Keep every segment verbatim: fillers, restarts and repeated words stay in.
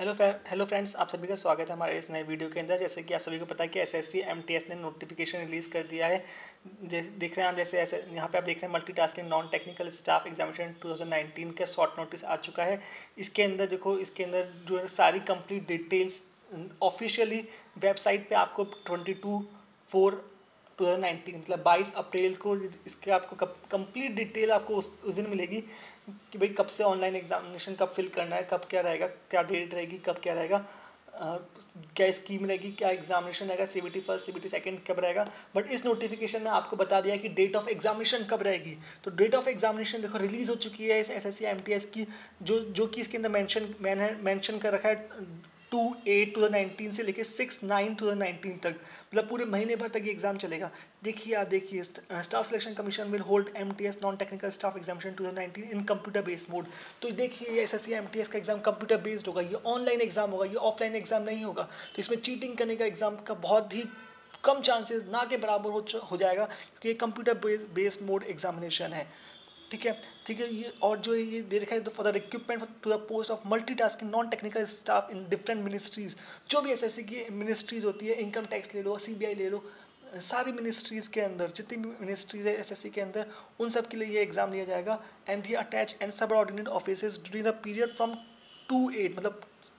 Hello hello friends, आप सभी का स्वागत है हमारे इस नए वीडियो के अंदर। जैसे कि आप सभी को पता है कि एसएससी एमटीएस ने नोटिफिकेशन रिलीज़ कर दिया है। देख रहे हैं आप, जैसे ऐसे यहाँ पे आप देख रहे हैं multitasking non technical staff examination दो हज़ार उन्नीस का शॉर्ट नोटिस आ चुका है। इसके अंदर देखो, इसके अंदर जो है सारी कंप्लीट डिटेल्स ऑफिशियली वेबसाइट पे आपको twenty two four two thousand nineteen मतलब बाईस अप्रैल को इसके आपको कंप्लीट डिटेल आपको उस, उस दिन मिलेगी कि भाई कब से ऑनलाइन एग्जामिनेशन कब फिल करना है, कब क्या रहेगा, क्या डेट रहेगी, कब क्या रहेगा, आ, क्या स्कीम रहेगी, क्या एग्जामिनेशन रहेगा, सीबीटी फर्स्ट सीबीटी सेकंड कब रहेगा। बट इस नोटिफिकेशन में आपको बता दिया कि डेट ऑफ एग्जामिनेशन कब रहेगी। तो डेट ऑफ एग्जामिनेशन देखो रिलीज हो चुकी है इस एसएससी एमटीएस की, जो जो कि इसके अंदर मेंशन मैंने मेंशन कर रखा है two eight two thousand nineteen से लेके six nine two thousand nineteen तक, मतलब पूरे महीने भर तक ये एग्जाम चलेगा। देखिए आप देखिए, staff selection commission will hold MTS non technical staff examination two thousand nineteen in computer based mode. तो देखिए ये एसएससी एमटीएस का एग्जाम कंप्यूटर बेस्ड होगा, ये ऑनलाइन एग्जाम होगा, ये ऑफलाइन एग्जाम नहीं होगा। तो इसमें चीटिंग करने का एग्जाम का बहुत ही कम चांसेस, ना के बराबर हो, हो जाएगा, क्योंकि ये कंप्यूटर बेस्ड मोड एग्जामिनेशन है। ठीक है ठीक है ये और जो ये दे रखा है for the recruitment to the post of multitasking non technical staff in different ministries. जो भी एसएससी की मिनिस्ट्रीज होती है, इनकम टैक्स ले लो, सीबीआई ले लो, सारी मिनिस्ट्रीज के अंदर जितनी भी मिनिस्ट्रीज है एसएससी के अंदर, उन सब के लिए ये एग्जाम लिया जाएगा। And the attach and subordinate office during the period from two eight मतलब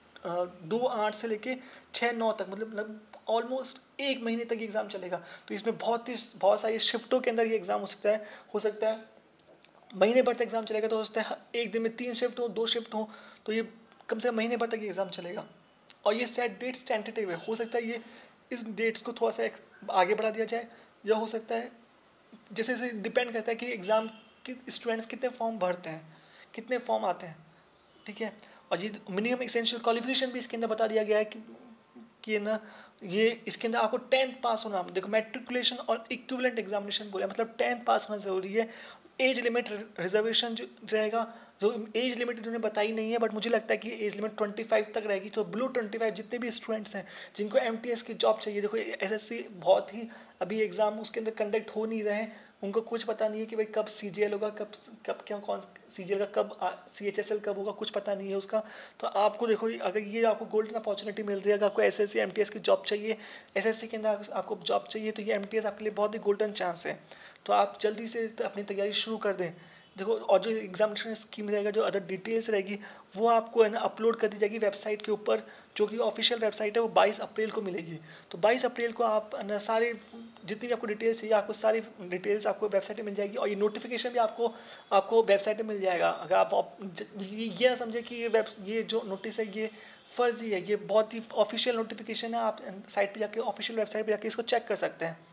दो आठ से लेके छः नौ तक, मतलब मतलब ऑलमोस्ट एक महीने तक एग्जाम चलेगा। तो इसमें बहुत ही बहुत सारी शिफ्टों के अंदर ये एग्जाम हो सकता है हो सकता है महीने भर तक एग्जाम चलेगा। तो सोचते हैं एक दिन में तीन शिफ्ट हो, दो शिफ्ट हो, तो ये कम से कम महीने भर तक ये एग्जाम चलेगा। और ये सेट डेट्स टेंटेटिव है, हो सकता है ये इस डेट्स को थोड़ा सा आगे बढ़ा दिया जाए, या हो सकता है जैसे जैसे डिपेंड करता है कि एग्ज़ाम के स्टूडेंट्स कितने फॉर्म भरते हैं, कितने फॉर्म आते हैं। ठीक है, और ये मिनिमम एसेंशियल क्वालिफिकेशन भी इसके अंदर बता दिया गया है कि कि ना ये इसके अंदर आपको टेंथ पास होना, देखो मैट्रिकुलेशन और इक्विवेलेंट एग्जामिनेशन बोले, मतलब टेंथ पास होना ज़रूरी है। एज लिमिट रिजर्वेशन जो रहेगा, जो एज लिमिट इन्होंने बताई नहीं है, बट मुझे लगता है कि एज लिमिट पच्चीस तक रहेगी। तो बिलो पच्चीस जितने भी स्टूडेंट्स हैं जिनको एमटीएस की जॉब चाहिए, देखो एसएससी बहुत ही अभी एग्ज़ाम उसके अंदर कंडक्ट हो नहीं रहे हैं, उनको कुछ पता नहीं है कि भाई कब सीजीएल होगा, कब कब क्या कौन सीजीएल का कब सीएचएसएल कब होगा, कुछ पता नहीं है उसका। तो आपको देखो, अगर ये आपको गोल्डन अपॉर्चुनिटी मिल रही है, अगर आपको एसएससी एमटीएस की जॉब चाहिए, एसएससी के अंदर आपको जॉब चाहिए, तो ये एमटीएस आपके लिए बहुत ही गोल्डन चांस है। तो आप जल्दी से अपनी तैयारी शुरू कर दें। देखो, और जो एग्जामिनेशन स्कीम रहेगा, जो अदर डिटेल्स रहेगी, वो आपको है ना अपलोड कर दी जाएगी वेबसाइट के ऊपर, जो कि ऑफिशियल वेबसाइट है, वो बाईस अप्रैल को मिलेगी। तो बाईस अप्रैल को आप ना सारे जितनी भी आपको डिटेल्स चाहिए, आपको सारी डिटेल्स आपको वेबसाइट में मिल जाएगी। और ये नोटिफिकेशन भी आपको आपको वेबसाइट में मिल जाएगा। अगर आप ये ना समझे कि ये वेब ये जो नोटिस है ये फर्जी है, ये बहुत ही ऑफिशियल नोटिफिकेशन है। आप साइट पर जाके ऑफिशियल वेबसाइट पर जाके इसको चेक कर सकते हैं।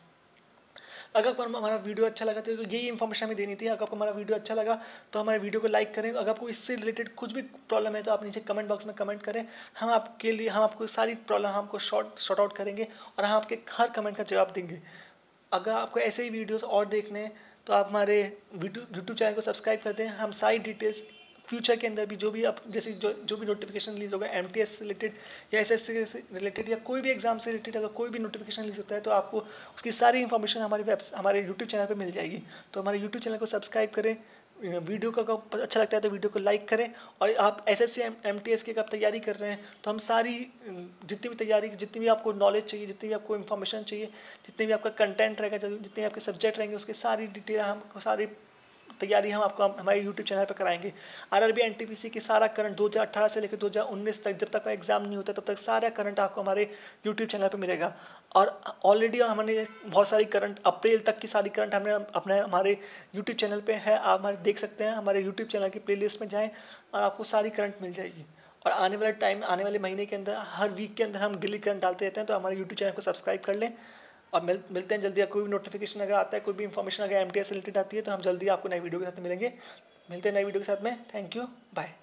अगर आपको हमारा वीडियो अच्छा लगा तो यही इन्फॉर्मेशन हमें देनी थी। अगर आपको हमारा वीडियो अच्छा लगा तो हमारे वीडियो को लाइक करें। अगर आपको इससे रिलेटेड कुछ भी प्रॉब्लम है तो आप नीचे कमेंट बॉक्स में कमेंट करें। हम आपके लिए हम आपको सारी प्रॉब्लम हम आपको शॉर्ट शॉर्ट आउट करेंगे और हम आपके हर कमेंट का जवाब देंगे। अगर आपको ऐसे ही वीडियोस और देखने हैं तो आप हमारे यूट्यूब चैनल को सब्सक्राइब कर दें। हम सारी डिटेल्स फ्यूचर के अंदर भी जो भी आप जैसे जो जो भी नोटिफिकेशन रिलीज होगा एमटीएस से रिलेटेड या एसएससी से रिलेटेड या कोई भी एग्जाम से रिलेटेड, अगर कोई भी नोटिफिकेशन रिलीज होता है तो आपको उसकी सारी इन्फॉर्मेशन हमारी वेब हमारे यूट्यूब चैनल पे मिल जाएगी। तो हमारे यूट्यूब चैनल को सब्सक्राइब करें। वीडियो का अगर अच्छा लगता है तो वीडियो को लाइक करें। और आप एसएससी एमटीएस की अगर तैयारी कर रहे हैं तो हम सारी जितनी भी तैयारी जितनी भी आपको नॉलेज चाहिए, जितनी भी आपको इन्फॉर्मेशन चाहिए, जितने भी आपका कंटेंट रहेगा, जितने भी आपके सब्जेक्ट रहेंगे, उसकी सारी डिटेल हमको सारी तैयारी हम आपको हमारे यूट्यूब चैनल पर कराएंगे। आरआरबी एनटीपीसी की सारा करंट दो हज़ार अठारह से लेकर दो हज़ार उन्नीस तक, जब तक एग्जाम नहीं होता तब तक सारा करंट आपको हमारे यूट्यूब चैनल पर मिलेगा। और ऑलरेडी हमने बहुत सारी करंट अप्रैल तक की सारी करंट हमने अपने हमारे यूट्यूब चैनल पे है, आप हमारे देख सकते हैं। हमारे यूट्यूब चैनल की प्लेलिस्ट में जाएं और आपको सारी करंट मिल जाएगी। और आने वाले टाइम आने वाले महीने के अंदर हर वीक के अंदर हम डेली करंट डालते रहते हैं। तो हमारे यूट्यूब चैनल को सब्सक्राइब कर लें और मिल मिलते हैं जल्दी। कोई भी नोटिफिकेशन अगर आता है, कोई भी इन्फॉर्मेशन अगर एमटीएस से रिलेटेड आती है तो हम जल्दी आपको नई वीडियो के साथ मिलेंगे। मिलते हैं नई वीडियो के साथ में। Thank you, bye.